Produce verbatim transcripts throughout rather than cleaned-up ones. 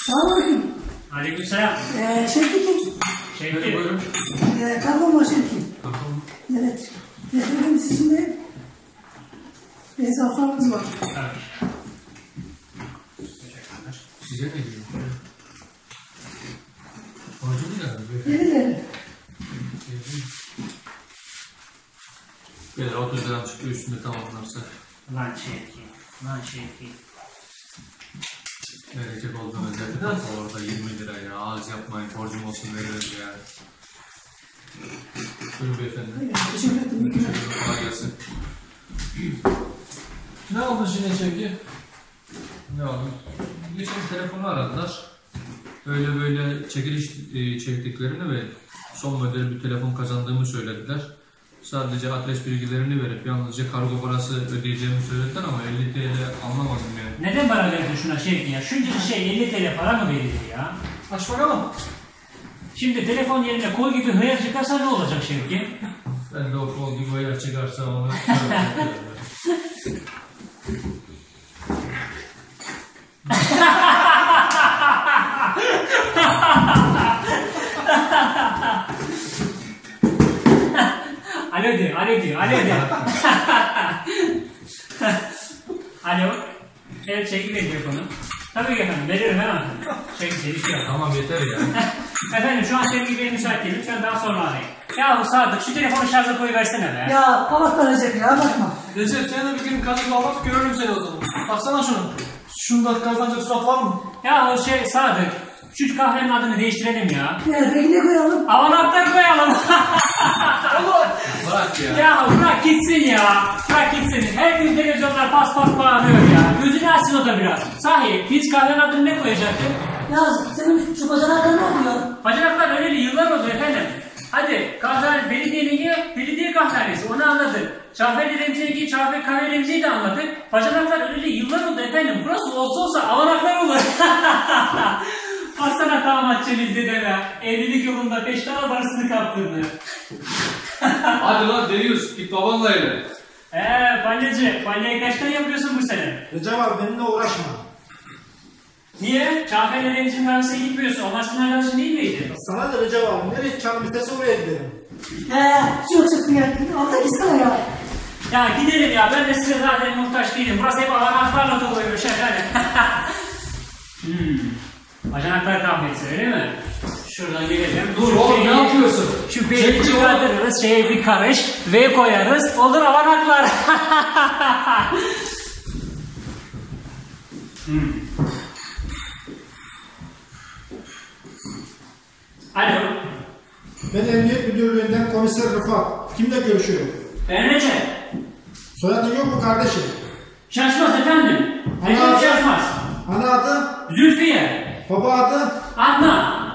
Selamünaleyküm. Aleykümselam. Ee, Şevki kim? Şevki. Buyurun. Ee, Kahraman Şevki. Bakalım. Evet. Efendim sizinle hesaplarımız var. Evet. Size ne diyor? Hacı mı geldi? Yenilerim. Böyle otuz lira çıkıyor üstünde tamamlarsa. Lan Şevki. Lan Şevki. Verecek olduğunu özellikle de orada yirmi lira ya. Az yapmayın, borcum olsun veririz ya. Buyurun beyefendi. Teşekkür ederim. Kolay gelsin. Ne oldu şimdi Şevki? Ne oldu? Geçen telefonu aradılar. Böyle böyle çekiliş e, çektiklerini ve son model bir telefon kazandığımı söylediler. Sadece adres bilgilerini verip yalnızca kargo parası ödeyeceğimi söylediler ama elli TL anlamadım yani. Neden para verdin şuna Şevki ya? Şunca şey elli TL para mı verilir ya? Aç bakalım. Şimdi telefon yerine kol gibi hıyar çıkarsa ne olacak Şevki? Ben de o kol gibi yer çıkarsa onu Alo diyor, alo diyor, alo diyor. Alo. Evet çekil telefonu. Tabii ki efendim, veririm hemen. Çekil çekil. Tamam yeter ya. Efendim şu an senin gibi müsait değilim. Lütfen daha sonra arayın. Yahu Sadık şu telefonu şarja koyuversene be. Ya kapatma Recep ya bakma. Recep sen de bir gün kazık almak görelim seni o zaman. Baksana şunu. Şunda kazanacak surat var mı? Yahu şey Sadık. Şu kahvenin adını değiştirelim ya. Ya rengine koyalım. Avanaklar koyalım. Bırak ya. Ya bırak gitsin ya. Bırak gitsin. Her gün televizyonlar pas pas bağırıyor ya. Gözünü açsın o da biraz. Sahi biz kahvenin adını ne koyacaktık? Ya senin şu bacanaklar ne oluyor? Bacanaklar öyleli yıllar oldu efendim. Hadi kahve belediyeninki belediye kahvehanesi onu anladık. Çağfer Remzi'ninki Çağfer Kahve Remzi'yi de anladık. Bacanaklar öyleli yıllar oldu efendim. Burası olsa olsa avanaklar olur. Baksana damat Cemil dedeme. Evlilik yolunda beş tane parasını kaptırdı. Hadi lan Deryus git babanla eyle. Eee balyacı, balyayı kaçtan yapıyorsun bu sene? Recep abi benimle uğraşma. Niye? Çağfer Remzi'nin arasına gitmiyorsun. O maçın arkadaşı değil miydi? Sana da Recep abi nereye canım istese oraya gidelim. He, çok çıktı ya. Alta gitsene ya. Ya gidelim ya. Ben de size zaten muhtaç değilim. Burası hep avanaklarla doluymuş efendim. hmm. Bacanaklar kahvesi öyle mi? Şuradan gelelim. Dur oğlum ne yapıyorsun? Şu B'yi çıkartırız, şeye bir karış, V koyarız, olur avanaklar. hmm. Alo. Ben Emniyet Müdürlüğü'nden Komiser Rıfat. Kimle görüşüyorum? Ben Recep. Soyadın yok mu kardeşim? Şaşmaz efendim. Ana Recep adı? Şaşmaz. Ana adı? Zülfiye. Baba adı? Adnan.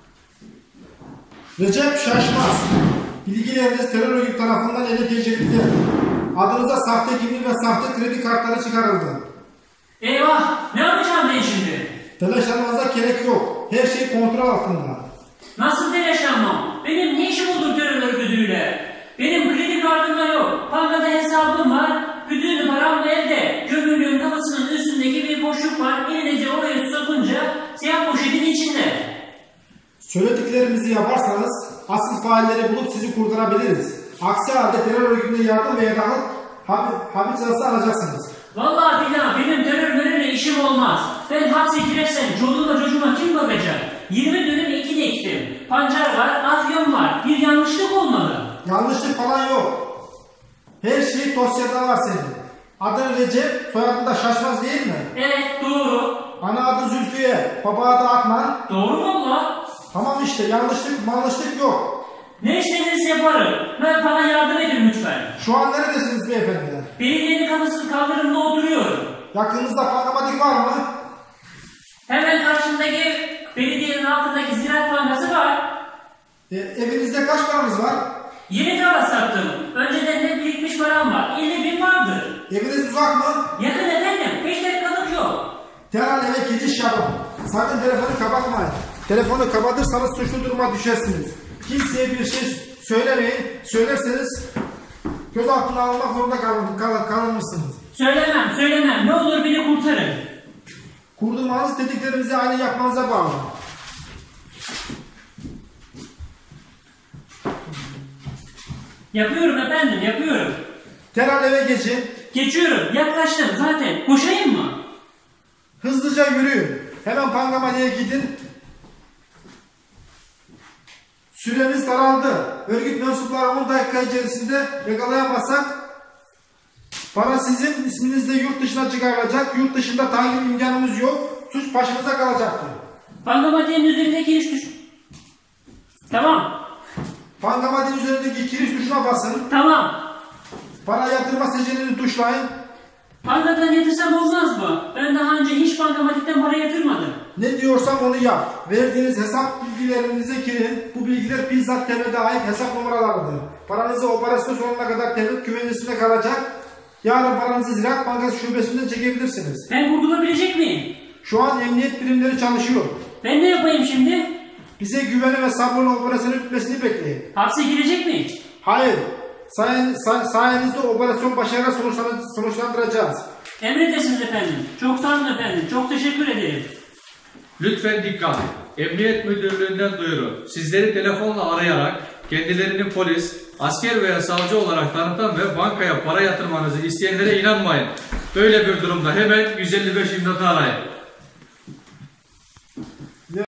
Recep Şaşmaz. Bilgileriniz terör örgütü tarafından ele geçirildi. Adınıza sahte kimlik ve sahte kredi kartları çıkarıldı. Eyvah. Ne yapacağım ben şimdi? Telaşlanmanıza gerek yok. Her şey kontrol altında. Nasıl telaşlanmam? Benim ne işim olur terör örgütüyle? Benim kredi kartım da yok. Bankada hesabım var. Bütün param evde. Kömürlüğün kafasının üstündeki bir boşluk var. Elinizi oraya sokunca siyah poşetin içinde. Söylediklerimizi yaparsanız asıl failleri bulup sizi kurtarabiliriz. Aksi halde terör örgütüne yardım veya rahat hapis cezası alacaksınız. Vallahi billahi benim terörle işim olmaz. Ben hapse girersem çoluğuma çocuğuma kim bakacak? yirmi dönüm ekin ektim. Pancar var, afyon var. Bir yanlışlık olmalı. Yanlışlık falan yok. Her şey dosyada var senin. Adın Recep, soyadın da Şaşmaz değil mi? Evet doğru. Ana adı Zülfiye, baba adı Adnan. Doğru mu valla? Tamam işte yanlışlık manlışlık yok. Ne istediğiniz yaparım. Ben bana yardım edin lütfen. Şu an neredesiniz beyefendi? Belediyenin kapısının kaldırımda oturuyorum. Yakınınızda bankamatik var mı? Hemen karşımdaki belediyenin altındaki Ziraat Bankası var. E, evinizde kaç paranız var? Yeni tarla sattım. Önceden de birikmiş param var. elli bin vardır. Eviniz uzak mı? Yakın efendim. beş dakikalık yok. Derhal eve geçiş yapın. Sakın telefonu kapatmayın. Telefonu kapatırsanız suçlu duruma düşersiniz. Kimseye bir şey söylemeyin. Söylerseniz gözaltına alınmak zorunda kal kal kalmışsınız. Söylemem, söylemem. Ne olur beni kurtarın. Kurdurmanız dediklerimizi aynı yapmanıza bağlı. Yapıyorum efendim, yapıyorum. Derhal eve geçin. Geçiyorum, yaklaştım zaten. Koşayım mı? Hızlıca yürüyün. Hemen Pangamali'ye gidin. Süremiz daraldı. Örgüt mensupları on dakika içerisinde yakalayamazsak para sizin isminizle yurt dışına çıkarılacak. Yurt dışında takip imkanımız yok. Suç başımıza kalacaktır. Pangamatiğin üzerindeki iş düş... Tamam, Pangamali'nin üzerindeki kiriş tuşuna basın. tamam. Para yatırma seçeneğini tuşlayın. Bankadan yatırsam olmaz mı? Ben daha önce hiç bankamatikten para yatırmadım. Ne diyorsam onu yap. Verdiğiniz hesap bilgilerinize girin. Bu bilgiler bizzat devlete ait hesap numaralarıdır. Paranızı operasyon sonuna kadar devlet güvencesinde kalacak. Yarın paranızı Ziraat Bankası şubesinden çekebilirsiniz. Ben kurtulabilecek miyim? Şu an emniyet birimleri çalışıyor. Ben ne yapayım şimdi? Bize güveni ve sabrını operasyonu bitmesini bekleyin. Hapse girecek miyim? Hayır. Sayen, say, sayenizde operasyon başarıyla sonuçlan- sonuçlandıracağız. Emredersiniz efendim. Çok sağ olun efendim. Çok teşekkür ederim. Lütfen dikkat. Emniyet Müdürlüğü'nden duyuru. Sizleri telefonla arayarak kendilerini polis, asker veya savcı olarak tanıtan ve bankaya para yatırmanızı isteyenlere inanmayın. Böyle bir durumda hemen yüz elli beş imdatı arayın.